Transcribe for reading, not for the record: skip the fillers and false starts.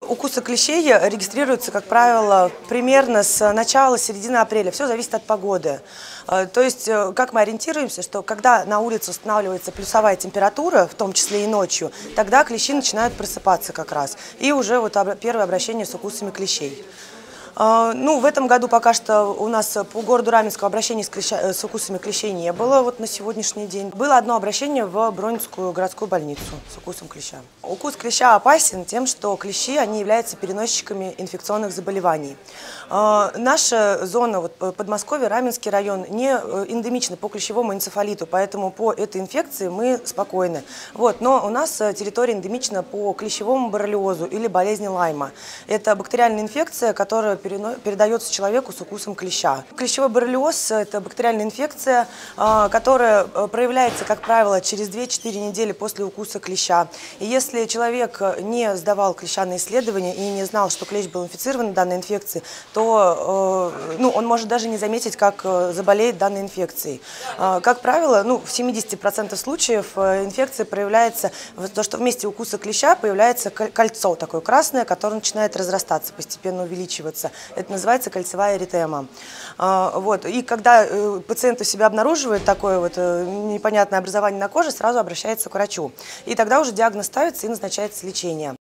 Укусы клещей регистрируются, как правило, примерно с начала-середины апреля. Все зависит от погоды. То есть, как мы ориентируемся, что когда на улице устанавливается плюсовая температура, в том числе и ночью, тогда клещи начинают просыпаться как раз. И уже вот первое обращение с укусами клещей. Ну, в этом году пока что у нас по городу Раменского обращений с укусами клещей не было вот на сегодняшний день. Было одно обращение в Бронинскую городскую больницу с укусом клеща. Укус клеща опасен тем, что клещи они являются переносчиками инфекционных заболеваний. Наша зона, вот, Подмосковье, Раменский район, не эндемична по клещевому энцефалиту, поэтому по этой инфекции мы спокойны. Вот, но у нас территория эндемична по клещевому боррелиозу или болезни Лайма. Это бактериальная инфекция, которая передается человеку с укусом клеща. Клещевой боррелиоз – это бактериальная инфекция, которая проявляется, как правило, через 2-4 недели после укуса клеща. И если человек не сдавал клеща на исследование и не знал, что клещ был инфицирован данной инфекцией, то он может даже не заметить, как заболеет данной инфекцией. Как правило, в 70% случаев инфекция проявляется, то, что вместе укуса клеща появляется кольцо такое красное, которое начинает разрастаться, постепенно увеличиваться. Это называется кольцевая эритема. Вот. И когда пациент у себя обнаруживает такое вот непонятное образование на коже, сразу обращается к врачу. И тогда уже диагноз ставится и назначается лечение.